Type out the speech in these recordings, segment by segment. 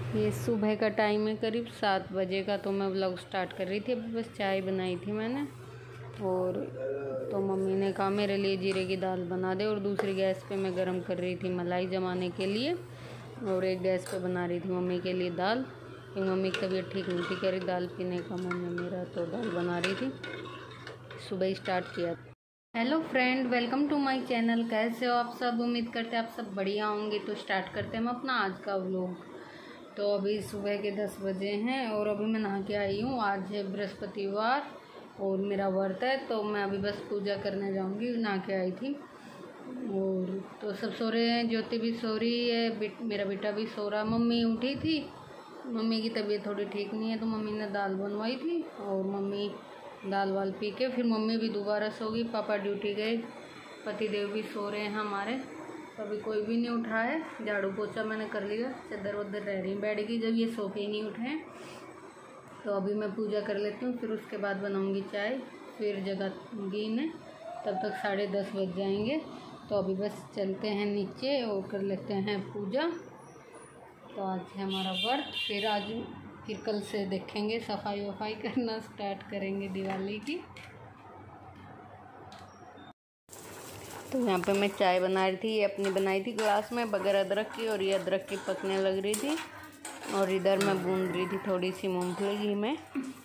ये सुबह का टाइम है, करीब 7 बजे का। तो मैं व्लॉग स्टार्ट कर रही थी। अभी बस चाय बनाई थी मैंने, और तो मम्मी ने कहा मेरे लिए जीरे की दाल बना दे, और दूसरी गैस पे मैं गरम कर रही थी मलाई जमाने के लिए, और एक गैस पे बना रही थी मम्मी के लिए दाल, क्योंकि मम्मी की तबीयत ठीक नहीं थी, कह रही दाल पीने का मन है मेरा, तो दाल बना रही थी। सुबह ही स्टार्ट किया। Hello friend, welcome to my channel. कैसे हो आप सब? उम्मीद करते हैं आप सब बढ़िया होंगे। तो स्टार्ट करते हैं हम अपना आज का व्लॉग। तो अभी सुबह के 10 बजे हैं और अभी मैं नहा के आई हूँ। आज है बृहस्पतिवार और मेरा व्रत है, तो मैं अभी बस पूजा करने जाऊँगी। नहा के आई थी और तो सब सो रहे हैं। ज्योति भी सो रही है, मेरा बेटा भी सो रहा। मम्मी उठी थी, मम्मी की तबीयत थोड़ी ठीक नहीं है, तो मम्मी ने दाल बनवाई थी और मम्मी दाल वाल पी के फिर मम्मी भी दोबारा सो गई। पापा ड्यूटी गए, पतिदेव भी सो रहे हैं हमारे। तो अभी कोई भी नहीं उठा है। झाड़ू पोछा मैंने कर लिया, चादर वदर रह रही बैठ गई, जब ये सो के ही नहीं उठे। तो अभी मैं पूजा कर लेती हूँ, फिर उसके बाद बनाऊँगी चाय, फिर जगाऊँगी इन्हें। तब तक 10:30 बज जाएंगे। तो अभी बस चलते हैं नीचे और कर लेते हैं पूजा। तो आज है हमारा व्रत। फिर कल से देखेंगे, सफाई वफाई करना स्टार्ट करेंगे दिवाली की। तो यहाँ पे मैं चाय बना रही थी, ये अपनी बनाई थी ग्लास में बगैर अदरक की, और ये अदरक की पकने लग रही थी। और इधर मैं भून रही थी थोड़ी सी मूंगफली घी में,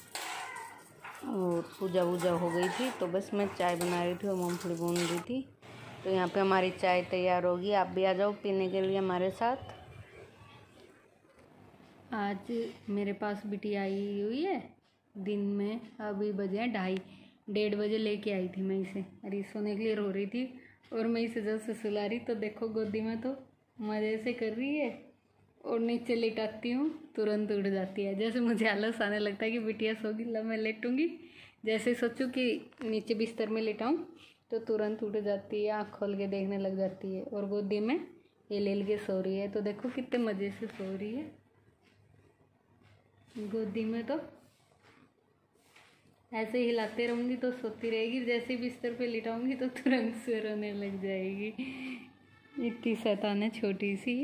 और पूजा वूजा हो गई थी। तो बस मैं चाय बना रही थी और मूंगफली भून रही थी। तो यहाँ पे हमारी चाय तैयार होगी, आप भी आ जाओ पीने के लिए हमारे साथ। आज मेरे पास बिटिया आई हुई है दिन में। अभी बजे हैं 2:30 बजे लेके आई थी मैं इसे, अरे सोने के लिए रो रही थी, और मैं इसे जब से सुला रही तो देखो गोदी में तो मज़े से कर रही है, और नीचे लेटाती हूँ तुरंत उठ जाती है। जैसे मुझे आलस आने लगता है कि बिटिया सोगी, ला मैं लेटूँगी, जैसे सोचूँ कि नीचे बिस्तर में लेटाऊँ तो तुरंत उठ जाती है, आँख खोल के देखने लग जाती है, और गोदी में ये ले के सो रही है। तो देखो कितने मज़े से सो रही है गोदी में। तो ऐसे हिलाते रहूँगी तो सोती रहेगी, जैसे बिस्तर पे लिटाऊंगी तो तुरंत से रोने लग जाएगी। इतनी शैतान है छोटी सी।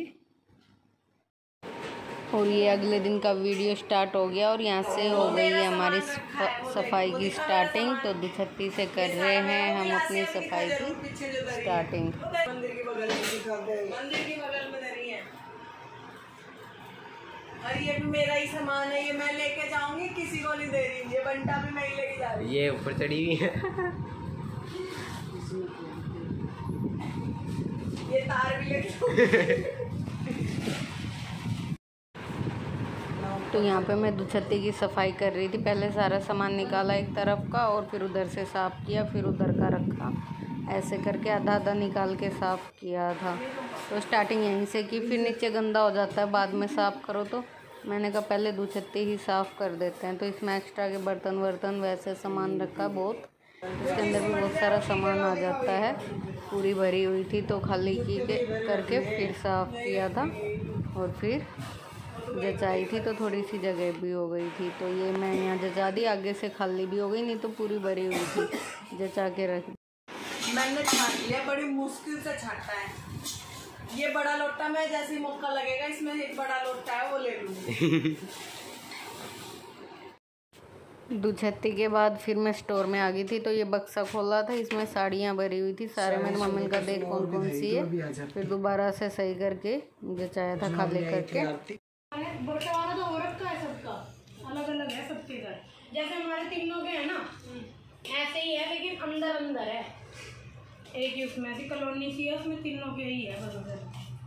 और ये अगले दिन का वीडियो स्टार्ट हो गया, और यहाँ से हो गई है हमारी सफाई की स्टार्टिंग। तो दुछत्ती से कर रहे हैं हम अपनी सफाई की स्टार्टिंग। मंदिर के बगल में नहीं है, और ये भी मेरा ही सामान है, ये मैं लेके जाऊंगी, किसी को नहीं दे रही। ये बंटा भी मैं ही लेके जा रही हूँ। ये ऊपर चढ़ी हुई है। ये तार भी लेके तो यहाँ पे मैं दुछत्ती की सफाई कर रही थी। पहले सारा सामान निकाला एक तरफ का, और फिर उधर से साफ़ किया, फिर उधर का रखा, ऐसे करके आधा आधा निकाल के साफ़ किया था। तो स्टार्टिंग यहीं से की, फिर नीचे गंदा हो जाता है बाद में साफ़ करो। तो मैंने कहा पहले दुछत्ती ही साफ़ कर देते हैं। तो इसमें एक्स्ट्रा के बर्तन वैसे सामान रखा बहुत, इसके अंदर भी बहुत सारा सामान आ जाता है। पूरी भरी हुई थी तो खाली करके फिर साफ़ किया था, और फिर जचाई थी तो थोड़ी सी जगह भी हो गई थी। तो ये मैं यहाँ जचा दी, आगे से खाली भी हो गई, नहीं तो पूरी भरी हुई थी, जचा के रख। मैंने छाट लिया, बड़ी मुश्किल से छाटा है। ये बड़ा लोटा में जैसे ही मौका लगेगा, इसमें एक बड़ा लोटा है वो ले लूँगी। दुछत्ती के बाद फिर मैं स्टोर में आ गई थी। तो ये बक्सा खोला था, इसमें साड़ियाँ भरी हुई थी सारे। मेरी मम्मी का देख कौन कौन सी है, फिर दोबारा से सही करके जचाया था खाली करके। बड़का वाला तो औरत का है, सबका अलग अलग है सबके घर। जैसे हमारे तीनों के है ना, ऐसे ही है, लेकिन अंदर अंदर है। एक ही उसमें ऐसी कॉलोनी सी है, उसमें तीनों के ही है बस।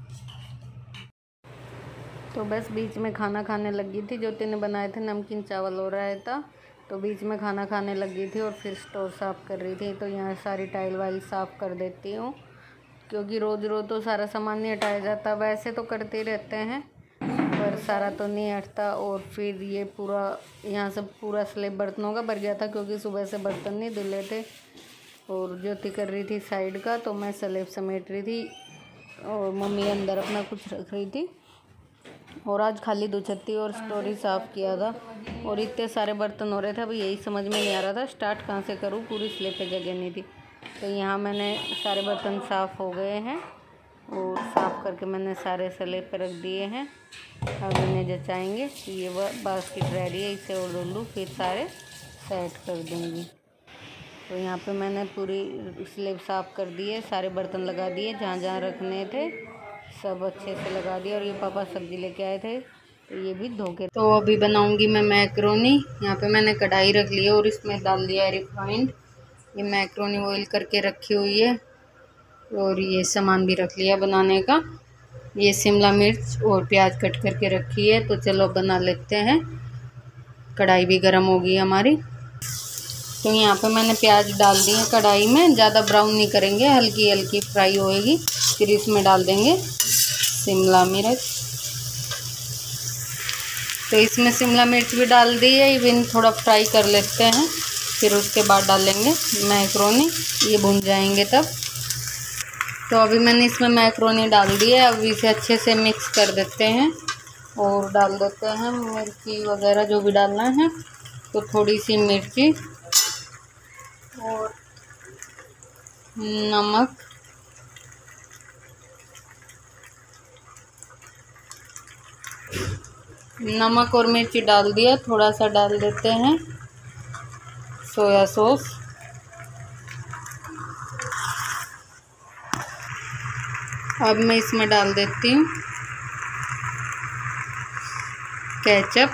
तो बस बीच में खाना खाने लगी थी। ज्योति ने बनाए थे नमकीन चावल हो रहा था, तो बीच में खाना खाने लगी थी और फिर स्टोर साफ़ कर रही थी। तो यहाँ सारी टाइल वाइल साफ़ कर देती हूँ, क्योंकि रोज़ रोज़ तो सारा सामान नहीं हटाया जाता। वैसे तो करते रहते हैं पर सारा तो नहीं हटता। और फिर ये पूरा यहाँ से पूरा स्लेब बर्तनों का भर गया था, क्योंकि सुबह से बर्तन नहीं धुले थे। और ज्योति कर रही थी साइड का, तो मैं स्लेब समेट रही थी, और मम्मी अंदर अपना कुछ रख रही थी। और आज खाली दुछत्ती और स्टोर ही साफ़ किया था, और इतने सारे बर्तन हो रहे थे। अभी यही समझ में नहीं आ रहा था स्टार्ट कहाँ से करूँ, पूरी स्लेब पे जगह नहीं थी। तो यहाँ मैंने सारे बर्तन साफ़ हो गए हैं, और साफ़ करके मैंने सारे स्लेब पे रख दिए हैं। अब इन्हें जचाएंगे। ये बास्केट रेडी है, इसे और धुल लूँ फिर सारे सेट कर दूँगी। तो यहाँ पे मैंने पूरी स्लेब साफ़ कर दी है, सारे बर्तन लगा दिए, जहाँ जहाँ रखने थे सब अच्छे से लगा दिया। और ये पापा सब्ज़ी लेके आए थे तो ये भी धो के। तो अभी बनाऊँगी मैं मैक्रोनी। यहाँ पे मैंने कढ़ाई रख ली है और इसमें डाल दिया है रिफाइंड। ये मैक्रोनी बॉईल करके रखी हुई है और ये सामान भी रख लिया बनाने का। ये शिमला मिर्च और प्याज कट करके रखी है। तो चलो बना लेते हैं। कढ़ाई भी गर्म होगी हमारी। तो यहाँ पे मैंने प्याज डाल दी है कढ़ाई में, ज़्यादा ब्राउन नहीं करेंगे, हल्की हल्की फ्राई होएगी। फिर इसमें डाल देंगे शिमला मिर्च। तो इसमें शिमला मिर्च भी डाल दी है, इवन थोड़ा फ्राई कर लेते हैं। फिर उसके बाद डालेंगे मैक्रोनी, ये भुन जाएंगे तब। तो अभी मैंने इसमें मैक्रोनी डाल दी है। अब इसे अच्छे से मिक्स कर देते हैं और डाल देते हैं मिर्ची वगैरह जो भी डालना है। तो थोड़ी सी मिर्ची और नमक, नमक और मिर्ची डाल दिया। थोड़ा सा डाल देते हैं सोया सॉस। अब मैं इसमें डाल देती हूँ केचप।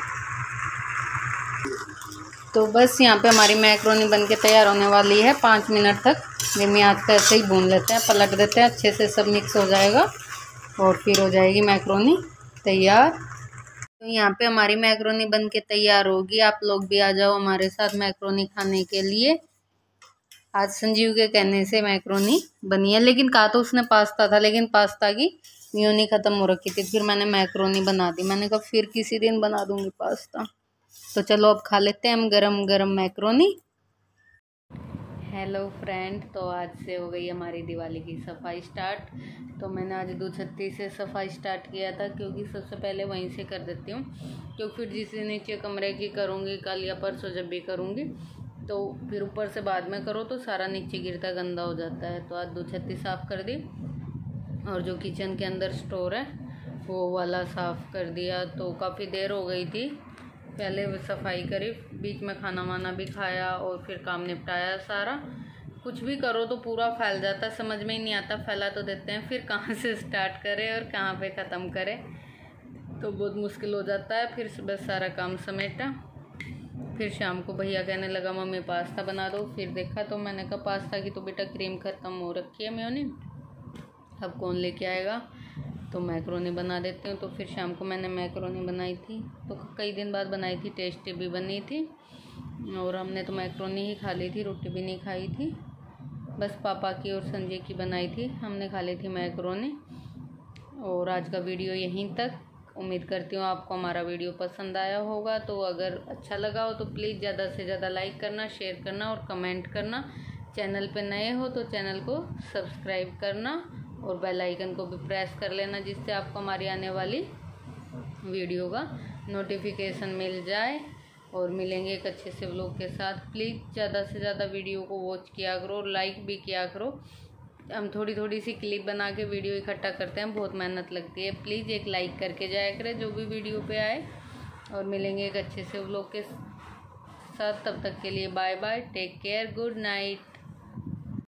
तो बस यहाँ पे हमारी मैक्रोनी बनके तैयार होने वाली है। 5 मिनट तक धीमी आंच पे ऐसे ही भून लेते हैं, पलट देते हैं, अच्छे से सब मिक्स हो जाएगा और फिर हो जाएगी मैक्रोनी तैयार। तो यहाँ पे हमारी मैक्रोनी बनके तैयार होगी। आप लोग भी आ जाओ हमारे साथ मैक्रोनी खाने के लिए। आज संजीव के कहने से मैक्रोनी बनी है, लेकिन कहा तो उसने पास्ता था, लेकिन पास्ता की मेयोनी ख़त्म हो रखी थी। फिर मैंने मैक्रोनी बना दी। मैंने कहा फिर किसी दिन बना दूँगी पास्ता। तो चलो अब खा लेते हैं हम गरम गरम मैक्रोनी। हेलो फ्रेंड, तो आज से हो गई हमारी दिवाली की सफाई स्टार्ट। तो मैंने आज दूछत्ती से सफाई स्टार्ट किया था, क्योंकि सबसे पहले वहीं से कर देती हूँ। क्योंकि फिर जिस नीचे कमरे की करूँगी कल या परसों जब भी करूँगी, तो फिर ऊपर से बाद में करो तो सारा नीचे गिरता गंदा हो जाता है। तो आज दूछत्ती साफ़ कर दी और जो किचन के अंदर स्टोर है वो वाला साफ़ कर दिया। तो काफ़ी देर हो गई थी, पहले सफाई करी, बीच में खाना वाना भी खाया और फिर काम निपटाया सारा। कुछ भी करो तो पूरा फैल जाता, समझ में ही नहीं आता। फैला तो देते हैं, फिर कहाँ से स्टार्ट करें और कहाँ पे ख़त्म करें, तो बहुत मुश्किल हो जाता है। फिर बस सारा काम समेटा। फिर शाम को भैया कहने लगा मम्मी पास्ता बना दो। फिर देखा तो मैंने कहा पास्ता की तो बेटा क्रीम ख़त्म हो रखी है मेयोनी, अब कौन लेके आएगा, तो मैक्रोनी बना देती हूँ। तो फिर शाम को मैंने मैक्रोनी बनाई थी, तो कई दिन बाद बनाई थी, टेस्टी भी बनी थी। और हमने तो मैक्रोनी ही खा ली थी, रोटी भी नहीं खाई थी। बस पापा की और संजय की बनाई थी, हमने खा ली थी मैक्रोनी। और आज का वीडियो यहीं तक। उम्मीद करती हूँ आपको हमारा वीडियो पसंद आया होगा। तो अगर अच्छा लगा हो तो प्लीज़ ज़्यादा से ज़्यादा लाइक करना, शेयर करना और कमेंट करना। चैनल पे नए हो तो चैनल को सब्सक्राइब करना और बेल आइकन को भी प्रेस कर लेना, जिससे आपको हमारी आने वाली वीडियो का नोटिफिकेशन मिल जाए। और मिलेंगे एक अच्छे से व्लॉग के साथ। प्लीज़ ज़्यादा से ज़्यादा वीडियो को वॉच किया करो और लाइक भी किया करो। हम थोड़ी थोड़ी सी क्लिप बना के वीडियो इकट्ठा करते हैं, बहुत मेहनत लगती है। प्लीज़ एक लाइक करके जाया करें जो भी वीडियो पे आए। और मिलेंगे एक अच्छे से व्लॉग के साथ, तब तक के लिए bye bye, take care, good night.